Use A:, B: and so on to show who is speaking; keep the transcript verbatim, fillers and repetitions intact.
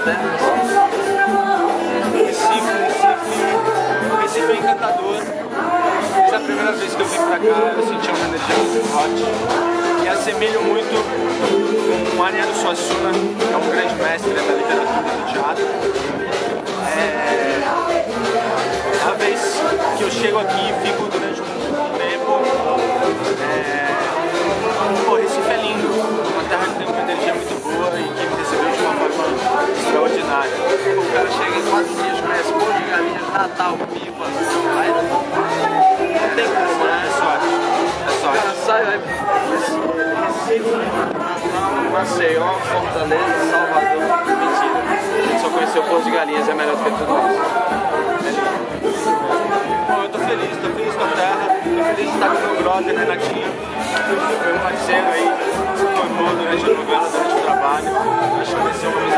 A: terra.
B: Recife, Recife, Recife é encantador. Desde a primeira vez que eu vim pra cá, eu senti uma energia muito forte. E assemelho muito com o Mariano Suassuna, que é um grande mestre da literatura e do teatro. É... a vez que eu chego aqui e fico durante um tempo. É... Pô, Recife é lindo, uma terra que tem uma energia muito boa e que me recebeu de uma forma extraordinária.
A: O cara chega em quatro dias, conhece pão de galinha, Natal, pipa, aí não tem como, né?
B: É sorte, é
A: O cara
B: sorte.
A: sai, vai Recife, Natal, Maceió, Fortaleza, Salvador.
B: Mentira, a gente só conheceu o Porto de Galinhas, é melhor do que tudo isso. É lindo. Bom, eu tô feliz, tô feliz com a terra, tô feliz de estar com o meu brother, Renatinho. Foi um parceiro aí, se formou durante a novela, durante o trabalho. Acho que vai ser uma